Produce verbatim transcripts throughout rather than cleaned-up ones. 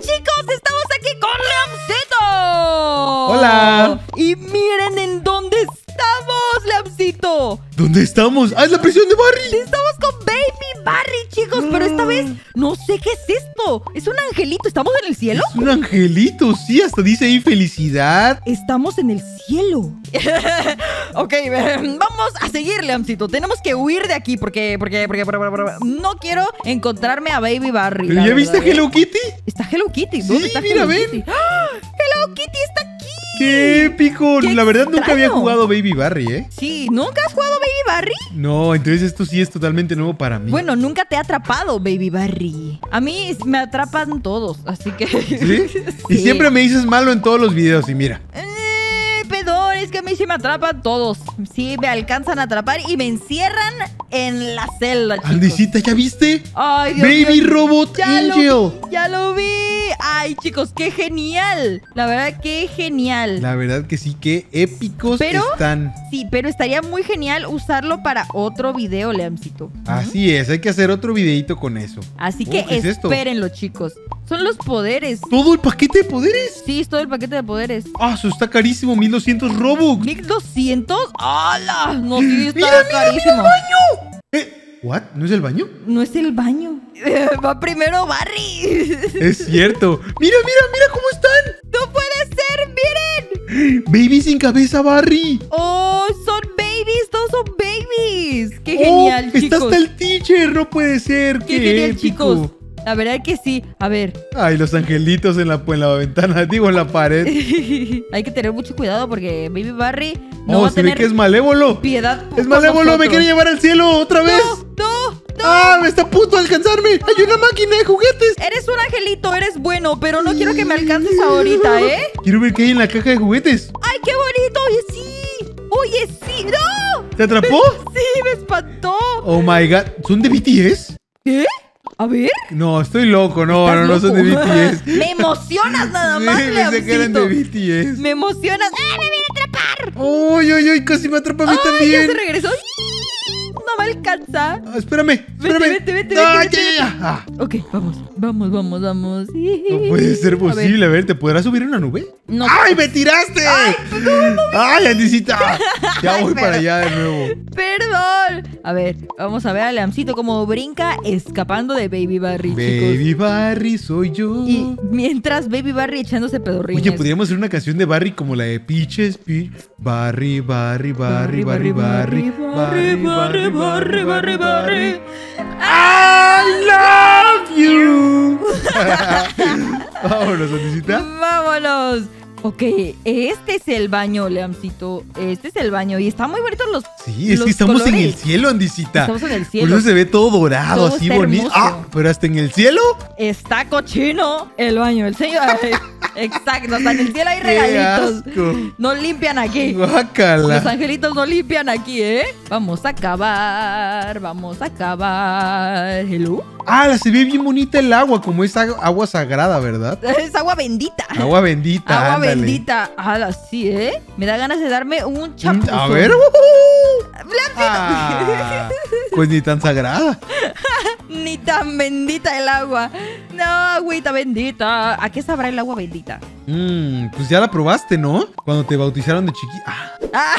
chicos, estamos aquí con Leoncito. Hola. Y miren en dónde estamos, Leoncito. ¿Dónde estamos? ¡Ah, es la prisión de Barry! Estamos con Baby Barry, chicos, pero esta vez no sé qué es esto. Es un angelito, ¿estamos en el cielo? Es un angelito, sí, hasta dice ahí felicidad. Estamos en el cielo. Ok, vamos a seguir, Leoncito. Tenemos que huir de aquí porque, porque, porque, porque, porque, porque no quiero encontrarme a Baby Barry. ¿Pero ya viste a Hello Kitty? ¿Está Hello Kitty? ¿Dónde Sí, está mira, Hello ven. Kitty? ¡Ah! Hello Kitty está aquí. ¡Qué épico! ¡Qué La verdad nunca había extraño! jugado Baby Barry, ¿eh? Sí, ¿nunca has jugado Baby Barry? No, entonces esto sí es totalmente nuevo para mí. Bueno, nunca te ha atrapado Baby Barry. A mí me atrapan todos, así que... ¿Sí? Y Sí. siempre me dices malo en todos los videos y mira. Eh, perdón, es que a mí sí me atrapan todos. Sí, me alcanzan a atrapar y me encierran en la celda, chicos. Andesita, ¿ya viste? Ay, Dios Baby mío. Robot Ya lo Angel. vi, ya lo vi. Ay, chicos, qué genial. La verdad, qué genial. La verdad que sí, qué épicos Pero- están. Sí, pero estaría muy genial usarlo para otro video, Leamcito. Así es, hay que hacer otro videito con eso. Así Oh, que ¿qué es esto? espérenlo, chicos. Son los poderes. ¿Todo el paquete de poderes? Sí, es todo el paquete de poderes. Ah, eso está carísimo, mil doscientos Robux. ¿mil doscientos? ¡Hala! No, sí, está Mira, mira, carísimo. Eh, ¿what? ¿No es el baño? No es el baño. Va primero Barry. Es cierto. Mira, mira, mira cómo están. ¡No puede ser! ¡Miren! Baby sin cabeza, Barry. ¡Oh, son babies! ¡Todos son babies! ¡Qué Oh, genial, está chicos! hasta el teacher, no puede ser. ¡Qué, Qué, genial, épico. chicos! La verdad que sí. A ver. Ay, los angelitos en la, en la ventana, digo en la pared. Hay que tener mucho cuidado porque Baby Barry no oh, va a se ve tener que es malévolo. piedad. Es con malévolo, me nosotros. quiere llevar al cielo otra vez. ¡No! ¡No! ¡Ah, me está a punto de alcanzarme! ¡Hay una máquina de juguetes! Eres un angelito, eres bueno, pero no quiero que me alcances ahorita, ¿eh? Quiero ver qué hay en la caja de juguetes. ¡Ay, qué bonito! ¡Oye, sí! ¡Oye, sí! ¡No! ¿Te atrapó? ¡Sí, me espantó! Oh my god, ¿son de B T S? ¿Qué? A ver. No, estoy loco, no, ¿Estás no, no son de loco? B T S. Me emocionas nada más, Sí, pensé que eran de Leoncito. B T S. Me emocionas. ¡Ah, me viene a atrapar! ¡Uy, uy, uy! Casi me atrapa a mí ¡Ay, ya también. se regresó! No me alcanza. Ah, espérame, espérame. Vete, vete, vete, Ah, vete, ya, vete, ya, vete. ya. Ah, Ok, vamos, vamos, vamos, vamos. no puede ser A ver. posible. A ver, ¿te podrás subir a una nube? No. ¡Ay, me tiraste! ¡Ay, Andisita! Ya Ay, voy pero- para allá de nuevo. Perdón. A ver, vamos a ver a Leamcito como brinca escapando de Baby Barry, chicos. Baby Barry soy yo. Y mientras Baby Barry echándose pedorrines. Oye, podríamos hacer una canción de Barry como la de Peaches, Peach. Barry, Barry, Barry, Barry, Barry, Barry, Barry, Barry, Barry, Barry. I love you. Vámonos, Andisita. Vámonos. Ok, este es el baño, Leamcito. Este es el baño. Y están muy bonitos los. Sí, es los que estamos en el colores. cielo, Andisita. Estamos en el Por cielo. eso se ve todo dorado, Todo así está bonito. hermoso. Ah, pero hasta en el cielo. Está cochino el baño. El señor. Exacto, hasta en el cielo hay ¡Qué regalitos. asco! No limpian aquí. Los Guácala. angelitos no limpian aquí, ¿eh? Vamos a acabar. Vamos a acabar. ¿Hello? Ah, se ve bien bonita el agua, como es ag- agua sagrada, ¿verdad? Es agua bendita. Agua bendita. Agua ándale. bendita. Ala, sí, ¿eh? Me da ganas de darme un Mm, chapuzón. A ver. ¡uhú! Ah, pues ni tan sagrada. Ni tan bendita el agua. No, agüita bendita. ¿A qué sabrá el agua bendita? Mm, pues ya la probaste, ¿no? Cuando te bautizaron de chiquita. Ah,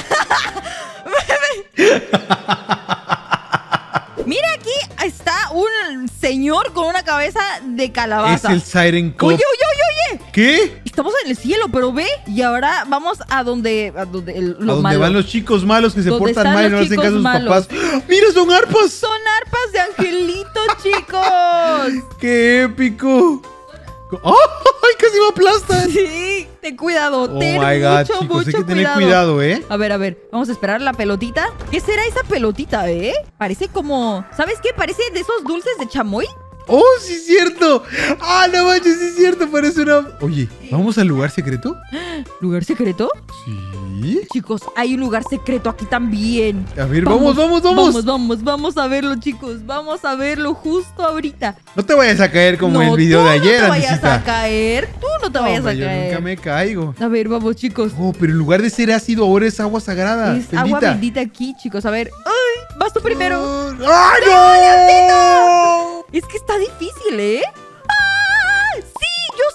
Mira, aquí está un señor con una cabeza de es calabaza. el Siren Cop. Oye, oye, oye, oye. ¿Qué? Estamos en el cielo, pero ve. Y ahora vamos a donde, a donde el, ¿A lo dónde malo. van los chicos malos que se ¿Dónde portan están mal y los no hacen chicos caso a sus malos? papás? ¡Ah! ¡Mira, son arpas! Son arpas de angelito, chicos. ¡Qué épico! ¡Ay, casi me aplastan! Sí, ten cuidado. Oh ten my god, mucho, chicos, mucho hay que tener cuidado. cuidado, ¿eh? A ver, a ver, vamos a esperar la pelotita. ¿Qué será esa pelotita, eh? Parece como... ¿Sabes qué? Parece de esos dulces de chamoy. ¡Oh, sí es cierto! ¡Ah, no manches, sí es cierto! Parece una... Oye, ¿vamos al lugar secreto? ¿Lugar secreto? Sí. Chicos, hay un lugar secreto aquí también. A ver, vamos, vamos, vamos. Vamos, vamos, vamos a verlo, chicos. Vamos a verlo justo ahorita. No te vayas a caer como no, el video tú de ayer, no te vayas Andisita. a caer. Tú no te No, vayas hombre, a yo caer. nunca me caigo. A ver, vamos, chicos. Oh, pero en lugar de ser ácido, ahora es agua sagrada. Es agua bendita aquí, chicos. A ver. ¡Ay! Vas tú primero. ¡Ay, no! Es que está difícil, ¿eh? ¡Ah! Sí, yo sí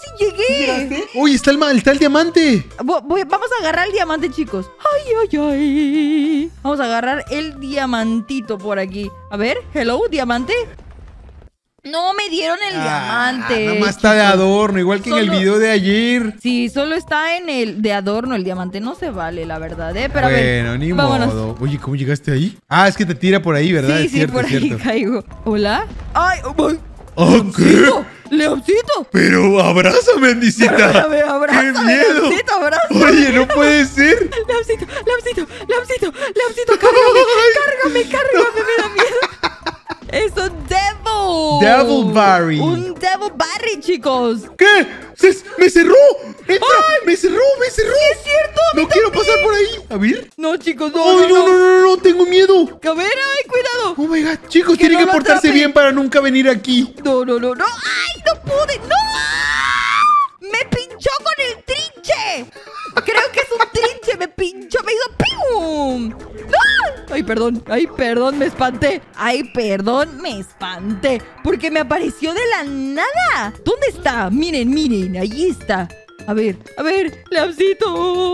¿Llegaste? Uy, está el, ma- está el diamante. Vo- voy- vamos a agarrar el diamante, chicos. Ay, ay, ay. Vamos a agarrar el diamantito por aquí. A ver, hello, diamante. No me dieron el Ah, diamante. nada más está de chicos. adorno, igual que en el Solo- video de ayer. Sí, solo está en el de adorno el diamante. No se vale, la verdad, ¿eh? Pero a ver, Bueno, ni vámonos. modo. Oye, ¿cómo llegaste ahí? Ah, es que te tira por ahí, ¿verdad? Sí, Es sí, cierto, por es ahí cierto. caigo. ¿Hola? ¡Ay! ¡Ay! ¿Ah, qué? ¡Leoncito! ¡Leoncito! Pero abrázame, Andisita. A ver, abrázame, ¡Qué miedo! Leoncito, abrázame. Oye, no puede ser. Leoncito, Leoncito, Leoncito, Leoncito, cárgame, cárgame, cárgame, me da miedo. Es un devil. Devil Barry. Un devil Barry, chicos. ¿Qué? Se- ¡Me cerró! ¡Entra! ¡Me cerró! ¡Me cerró! Es cierto. a mí No quiero también. pasar por ahí. A ver. No, chicos, no, ¡Ay, no, no, no, no! ¡Tengo miedo! A ver, ay, cuidado. Oh my god, chicos, Que tienen no que lo portarse atrape. bien para nunca venir aquí. No, no, no, no. ¡Ay, no pude! ¡No! ¡Me pinchó con el trinche! Creo que es un trinche. Me pinchó, me hizo ¡pium! ¡No! Ay, perdón. Ay, perdón, me espanté. Ay, perdón, me espanté. Porque me apareció de la nada. ¿Dónde está? Miren, miren. Ahí está. A ver, a ver. Lapsito.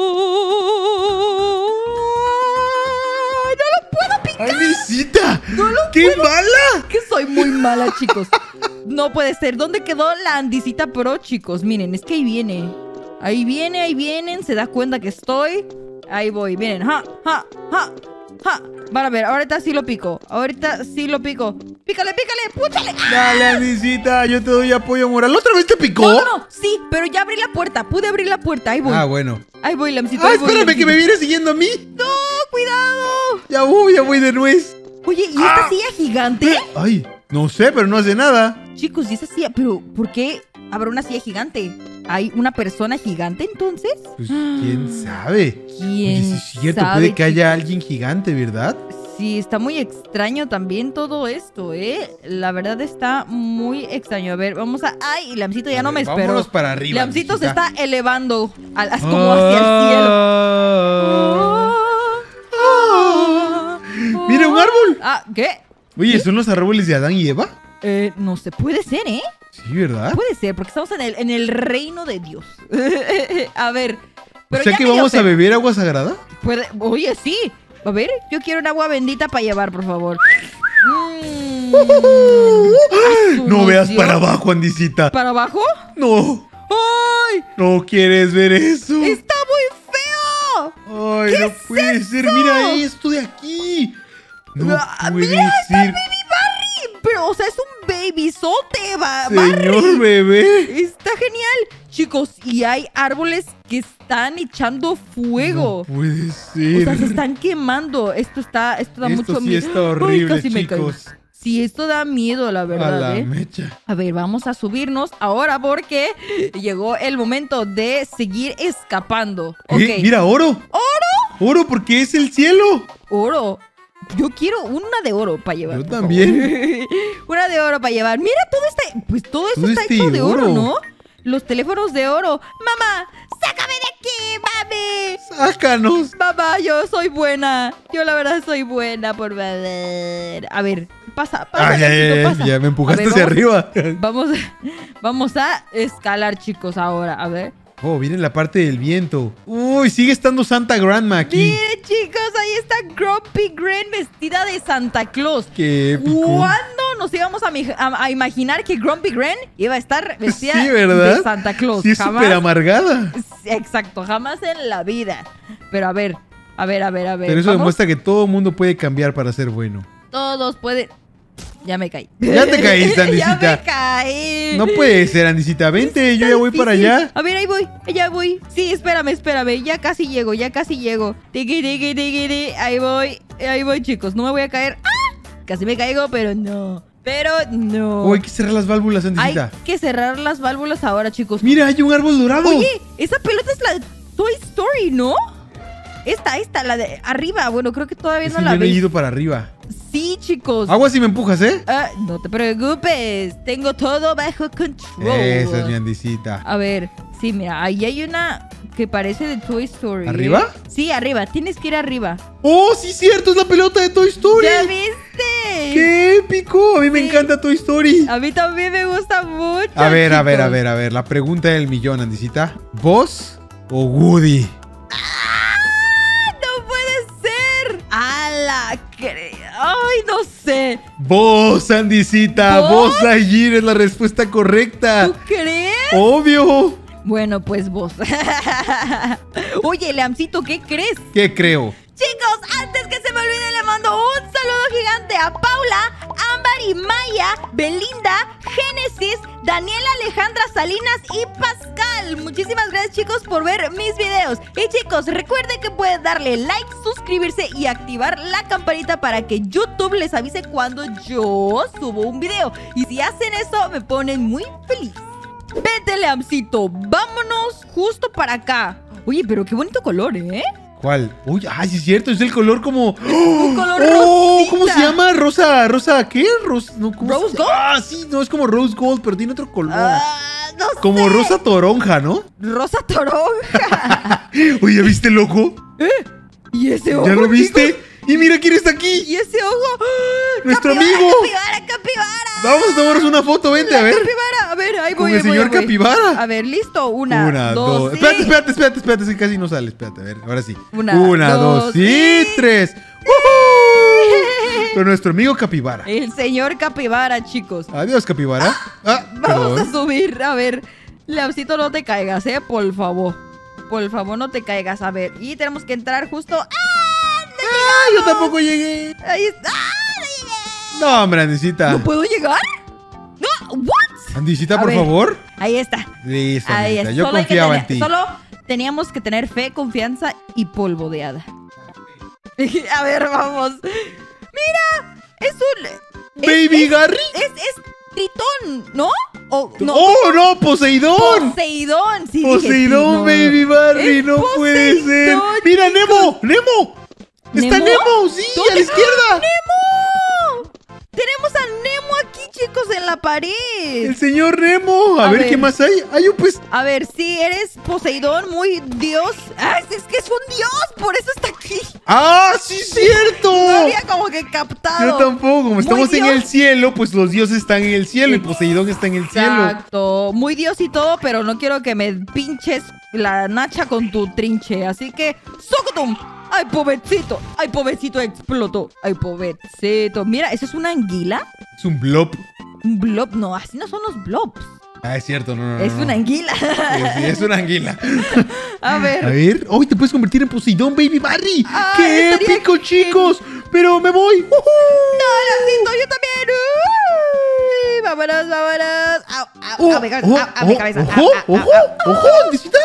¡Ay, no lo puedo picar! ¡Andisita! No lo ¡Qué puedo. mala! Que soy muy mala, chicos. No puede ser. ¿Dónde quedó la Andisita Pro, chicos? Miren, es que ahí viene. Ahí viene, ahí vienen. Se da cuenta que estoy. Ahí voy. Miren. Ja, ja, ja, ja. Van a ver. Ahorita sí lo pico. Ahorita sí lo pico. Pícale, pícale. ¡Púchale! Dale, Andisita, yo te doy apoyo moral. ¿Otra vez te picó? No, no, no. Sí, pero ya abrí la puerta. Pude abrir la puerta. Ahí voy. Ah, bueno. Ahí voy, Lamcito. Ah, ahí voy, espérame, que Lamcito. me viene siguiendo a mí. ¡No! ¡Cuidado! Ya voy, ya voy de nuez. Oye, ¿y esta Ah. silla gigante? Ay, no sé, pero no hace nada. Chicos, ¿y esa silla? ¿Pero por qué habrá una silla gigante? ¿Hay una persona gigante entonces? Pues, quién sabe. ¿Quién Oye, sí es cierto, sabe, puede que haya chicos? alguien gigante, ¿verdad? Sí, está muy extraño también todo esto, ¿eh? La verdad está muy extraño. A ver, vamos a... ¡Ay! Lamcito ya A no ver, me esperó. vámonos para arriba. Lamcito se Andisita. está elevando al- as- como hacia el cielo. Ah. Mira, un árbol. Ah, ¿qué? Oye, ¿son los árboles de Adán y Eva? Eh, no sé, puede ser, ¿eh? Sí, ¿verdad? Puede ser, porque estamos en el, en el reino de Dios. A ver. Pero O sea ya que me dio vamos a sed. beber agua sagrada. Puede... Oye, sí. A ver, yo quiero un agua bendita para llevar, por favor. Mm. Asu, No nos veas dio- para abajo, Andisita. ¿Para abajo? No, ¡Ay! no quieres ver eso. ¡Está muy feo! Ay, ¿Qué no es puede eso? ser. Mira esto de aquí. No Ah, puede mira, está ser. Baby Barry. Pero, o sea, es un babysote, ba Barry. Señor bebé. Está genial. Chicos, y hay árboles que están echando fuego. No puede O ser. sea, se están quemando. Esto está, esto da Esto mucho sí miedo. está Ay, horrible, casi me caigo. chicos. Sí, esto da miedo, la A verdad, la ¿eh? mecha. A ver, vamos a subirnos ahora porque llegó el momento de seguir escapando. ¿Qué? Ok. Mira, oro. ¿Oro? Oro, porque es el cielo. Oro. Yo quiero una de oro para llevar. Yo por también. favor. Una de oro para llevar. Mira, todo está... Pues todo esto Todo está este hecho de oro, oro. ¿no? Los teléfonos de oro. Mamá, sácame de aquí, mami. Sácanos. Mamá, yo soy buena. Yo la verdad soy buena, por favor. A ver, pasa, pasa, Ay, ay, Diosito, ay, pasa. ya me empujaste A ver, hacia vamos- arriba. Vamos, vamos a escalar, chicos, ahora. A ver. Oh, viene la parte del viento. Uy, sigue estando Santa Grandma aquí. Miren, chicos, ahí está Grumpy Gren vestida de Santa Claus. Qué épico. ¿Cuándo nos íbamos a, mi- a- a imaginar que Grumpy Gren iba a estar vestida Sí, ¿verdad? de Santa Claus? Sí, es súper amargada. Sí, exacto, jamás en la vida. Pero a ver, a ver, a ver, a ver. Pero eso ¿vamos? demuestra que todo mundo puede cambiar para ser bueno. Todos pueden... Ya me caí. Ya te caíste, Ya Andisita. me caí. No puede ser, Andisita. Vente, yo ya voy para difícil. allá. A ver, ahí voy, ya voy. Sí, espérame, espérame. Ya casi llego, ya casi llego. Tiki, tiki, tiki, tiki. Ahí voy, ahí voy, chicos. No me voy a caer. ¡Ah! Casi me caigo, pero no. Pero no. Oh, hay que cerrar las válvulas, Hay Andisita. que cerrar las válvulas ahora, chicos. Mira, hay un árbol dorado. Oye, esa pelota es la de Toy Story, ¿no? Esta, esta, la de arriba. Bueno, creo que todavía Es no que la yo no he veis. ido para arriba. Sí, chicos. Agua si me empujas, ¿eh? Ah, no te preocupes. Tengo todo bajo control. Esa es mi Andisita. A ver, sí, mira, ahí hay una que parece de Toy Story. ¿eh? ¿Arriba? Sí, arriba. Tienes que ir arriba. ¡Oh, sí, cierto! Es la pelota de Toy Story. ¿Ya viste? ¡Qué épico! A mí me Sí. encanta Toy Story. A mí también me gusta mucho. A ver, a ver, a chicos. ver, a ver. La pregunta del millón, Andisita. ¿Buzz o Woody? ¡No puede ser! ¡Hala! cre- ¡Ay, no sé! Buzz, Andisita. ¿Buzz? Buzz Lightyear es la respuesta correcta. ¿Tú crees? Obvio. Bueno, pues vos. Oye, Leamcito, ¿qué crees? ¿Qué creo? Chicos, antes que se me olvide, le mando un saludo gigante a Paula, Ámbar y Maya, Belinda, Génesis, Daniela, Alejandra, Salinas y Pascal. Muchísimas gracias, chicos, por ver mis videos. Y chicos, recuerden que pueden darle like, suscribirse y activar la campanita para que YouTube les avise cuando yo subo un video. Y si hacen eso, me ponen muy feliz. Vete, Leamcito, vámonos justo para acá. Oye, pero qué bonito color, ¿eh? ¿Cuál? Uy, ay, sí es cierto, es el color como... Un color ¡Oh! rosita. ¿Cómo se llama? Rosa, rosa, ¿qué? Ros... no, ¿cómo ¿Rose se- gold? Ah, sí, no, es como rose gold, pero tiene otro color. Ah, no sé. Como rosa toronja, ¿no? Rosa toronja. Oye, ¿ya viste el ojo? ¿Y ese ojo? ¿Ya lo viste? chicos? Y mira quién está aquí. ¿Y ese ojo? ¡Ah! ¡Nuestro ¡Capibara, amigo! Capibara, capibara! Vamos a tomarnos una foto, vente, a ver. Capibara, a ver, ahí voy. Con el ahí voy, señor ahí voy. Capibara. A ver, listo. Una, Una, dos, dos. sí. Espérate, espérate, espérate, espérate. Sí, casi no sale. Espérate, a ver. Ahora sí. Una, Una, dos, dos, y sí. tres. ¡Woohoo! Con nuestro amigo Capibara. El señor Capibara, chicos. Adiós, Capibara. Ah, Vamos a perdón. subir. A ver, Leamcito, no te caigas, ¿eh? Por favor. Por favor, no te caigas. A ver, y tenemos que entrar justo. ¡Ah! Ah, yo tampoco llegué. Ahí está. ¡Ah! ¡No llegué! No, hombre, Andisita. ¿No puedo llegar? No, ¿what? Andisita, A por ver. favor. Ahí está. Listo, Ahí Andisita. es. Yo Solo hay que confiaba en tener- ti. Solo teníamos que tener fe, confianza y polvo de hada. A ver, vamos. Mira, es un... es- Baby es- Garry. Es, es Tritón, ¿no? O, no, ¡Oh, no! ¡Poseidón! Poseidón. Sí, dije Poseidón, Tritón. Baby Barry, Es no puede ser. Poseidón, ¡Mira, chicos. Nemo! ¡Nemo! ¡Está ¿Nemo? Nemo! ¡Sí! ¡A ¿Dónde? la izquierda! ¡Nemo! Tenemos a Nemo aquí, chicos, en la pared. ¡El señor Nemo! A, A ver, ver. qué más hay. Hay un pues. A ver, sí, eres Poseidón, muy dios. Ah, es, es que es un dios, por eso está aquí. ¡Ah, sí, cierto! No había como que captado. Yo tampoco. Como estamos Muy en Dios. el cielo, pues los dioses están en el cielo y Poseidón está en el cielo. Exacto. Muy dios y todo, pero no quiero que me pinches la nacha con tu trinche. Así que, ¡Socotum! ¡Ay, pobrecito! ¡Ay, pobrecito! Explotó. ¡Ay, pobrecito! Mira, ¿eso es una anguila? Es un blob. Un blob. No, así no son los blobs. Ah, es cierto, no, no, no. Es no. una anguila. Sí, sí, es una anguila. A ver. A ver. ¡Hoy te puedes convertir en Poseidón, Baby Barry! Ay, ¡Qué estaría épico, chicos! Pero me voy. ¡Uhú! ¡No, Leamcito, yo también! ¡Uy! ¡Vámonos, vámonos! ¡Au, au, Oh, au, mi cabeza! oh, ¡Au, au, mi oh, cabeza! ¡Ojo! ¡Au, au, ¡Ojo! au, au! ¡Ojo! ¿Andisita?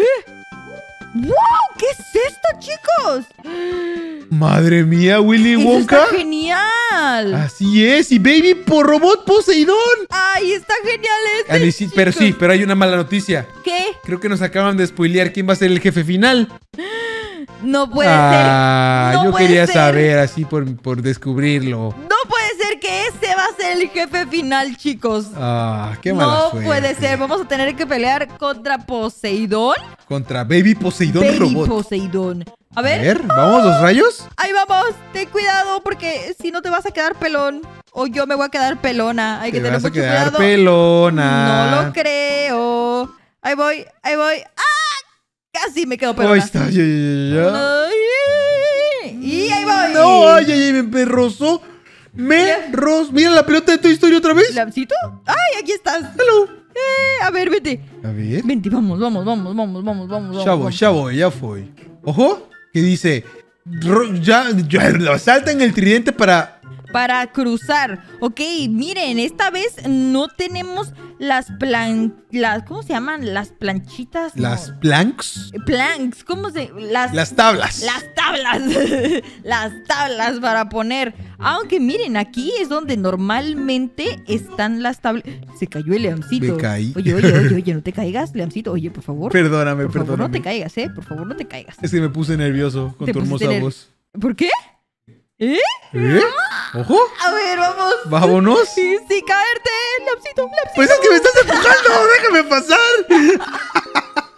¡Wow! ¿Qué es esto, chicos? Madre mía, Willy ¡Eso Wonka. está genial! Así es, y Baby por Robot Poseidón. ¡Ay, está genial este, Anisi- pero sí, chicos! pero hay una mala noticia. ¿Qué? Creo que nos acaban de spoilear quién va a ser el jefe final. No puede ah, ser. No yo puede quería ser. saber así por, por descubrirlo. No puede ser que ese va a ser el jefe final, chicos. Ah, qué mala No suerte. puede ser. Vamos a tener que pelear contra Poseidón. Contra Baby Poseidón Baby Robot. Poseidón. A A ver. ver, ¿vamos los rayos? Ahí vamos. Ten cuidado porque si no te vas a quedar pelón. O yo me voy a quedar pelona. Hay Te que tener vas a mucho quedar cuidado. pelona. No lo creo. Ahí voy, ahí voy. ¡Ah! Casi me quedo Ahí pelona. está, ya, ya, ya. Ay, y ahí voy. No, ay, ay, ay, me, me rozó. Me rozó. Mira la pelota de Toy Story otra vez. ¿Lancito? ¡Ay, aquí estás! Hello. Eh, a ver, vete. A ver. Vente, vamos, vamos, vamos, vamos, vamos, vamos. Ya voy, vamos. ya voy, ya fui. Ojo, que dice, ro- ya, ya salta en el tridente para... Para cruzar. Ok, miren, esta vez no tenemos las plan... Las, ¿cómo se llaman? Las planchitas. No. Las planks. Planks, ¿cómo se...? Las... Las tablas. Las tablas. Las tablas para poner. Aunque miren, aquí es donde normalmente están las tablas. Se cayó el Leamcito. Me caí. Oye, oye, oye, oye, no te caigas, Leamcito. Oye, por favor. Perdóname, Por favor, no perdóname. te caigas, ¿eh? Por favor, no te caigas. Es que me puse nervioso con Te tu pusiste hermosa ner- voz. ¿Por qué? ¿Eh? ¿Eh? ¿Ojo? A ver, vamos. ¿Vámonos? Sí, sí, caerte, Leamcito, Leamcito. Pues es que me estás empujando, déjame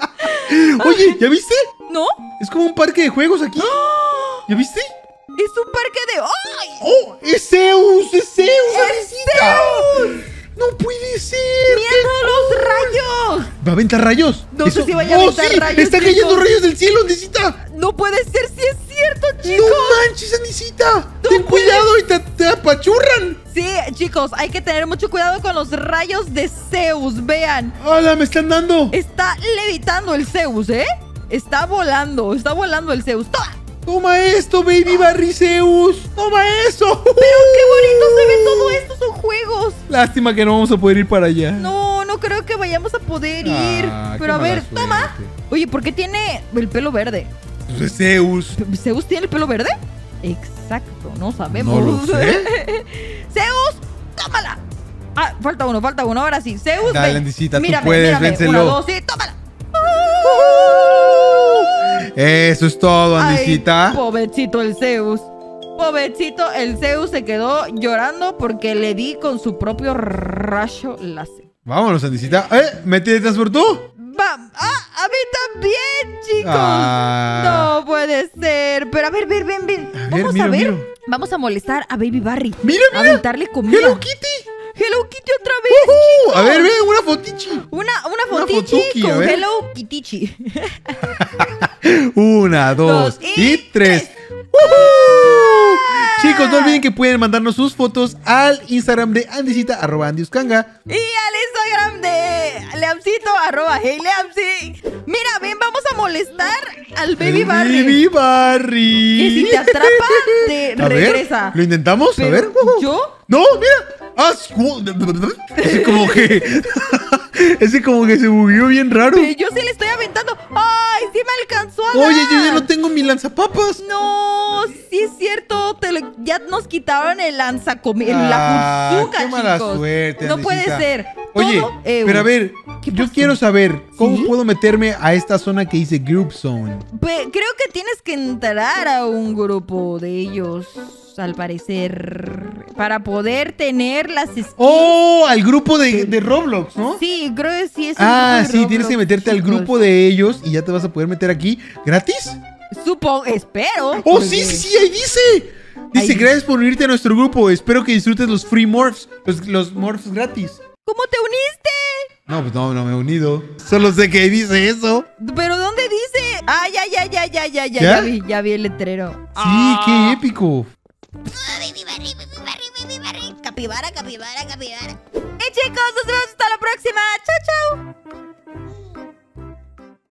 pasar. Oye, ¿ya viste? ¿No? Es como un parque de juegos aquí. ¿Ya viste? Es un parque de... ¡Ay! ¡Oh! ¡Es Zeus! ¡Es Zeus! ¡Es Zeus! ¡No puede ser! ¡Mira ¡Qué todos los rayos! ¿Va a aventar rayos? No sé si vaya a ¡Oh, aventar sí! rayos, ¡Está chicos. cayendo rayos del cielo, Andesita! No puede ser, si es cierto, chicos. ¡No manches, Andesita! No ¡Ten puede- cuidado y te, te apachurran! Sí, chicos, hay que tener mucho cuidado con los rayos de Zeus. Vean, ¡Hala, me están dando! está levitando el Zeus, ¿eh? Está volando, está volando el Zeus. ¡Toma! ¡Toma esto, Baby Barry Zeus! ¡Toma eso! ¡Pero qué bonito se ve todo esto! ¡Son juegos! Lástima que no vamos a poder ir para allá. No, no creo que vayamos a poder ir. Ah, qué Pero a ver, mala toma. suerte. Oye, ¿por qué tiene el pelo verde? Pues es Zeus. ¿Zeus tiene el pelo verde? Exacto, no sabemos. No lo sé. ¡Zeus! ¡Tómala! Ah, falta uno, falta uno. Ahora sí, Zeus, Dale, ven. Andesita, tú Mírame, puedes, mírame. vénselo. Una, dos, sí, tómala. Eso es todo, Andesita. Ay, pobrecito el Zeus. Pobrecito el Zeus se quedó llorando porque le di con su propio rayo láser. Vámonos, Andesita. ¿Eh? ¿Me teletransportó? Va, ah, a mí también, chicos. Ah. No puede ser. Pero a ver, ven, ven, ven. A ver, Vamos miro, a ver. miro. Vamos a molestar a Baby Barry. Mira, A mira. aventarle comida. Hello Kitty. Hello Kitty otra vez. Uh, chicos. a ver, ve, una fotichi. Una, una Una fotichi fotuki, a con ver. Hello Kitty. Una, dos, Dos y, y tres. tres. ¡Woohoo! Chicos, no olviden que pueden mandarnos sus fotos al Instagram de Andesita, arroba Andiuscanga. Y al Instagram de Leamcito, arroba Hey Leamsi. Mira, ven, vamos a molestar al Baby El Barry. Baby Barry. Que si te atrapa, te A ver, regresa. ¿lo intentamos? Pero a ver. ¿yo? No, mira. Ah, sí, como- ese como que. Ese como que se bugueó bien raro. Pero yo sí le estoy aventando. ¡Ay, sí me alcanzó a dar! Oye, yo ya no tengo mi lanzapapas. No, sí es cierto. Te lo- ya nos quitaron el lanzacomi... Ah, la fursuca, qué mala chicos. suerte, No puede Andesita. ser. Oye, Todo euro. pero a ver, ¿Qué yo pasó? quiero saber cómo ¿Sí? puedo meterme a esta zona que dice Group Zone. Pe- creo que tienes que entrar a un grupo de ellos, al parecer, para poder tener las skins. Oh, al grupo de, de Roblox, ¿no? Sí, creo que sí es un Ah, grupo de sí, tienes que Roblox, meterte al chicos. grupo de ellos y ya te vas a poder meter aquí gratis. Supongo, espero. Oh, porque- sí, sí, sí, ahí dice. Dice, Ahí. gracias por unirte a nuestro grupo. Espero que disfrutes los free morphs, los, los morphs gratis. ¿Cómo te uniste? No, pues no, no me he unido. Solo sé que dice eso. ¿Pero dónde dice? Ah, ya, ya, ya, ya, ya, ya, ¿Ya? ya vi, ya vi el letrero. Sí, Ah. qué épico. Baby Barry, baby Barry, baby Barry. Capibara, capibara, capibara. Y chicos, nos vemos hasta la próxima. Chao, chao.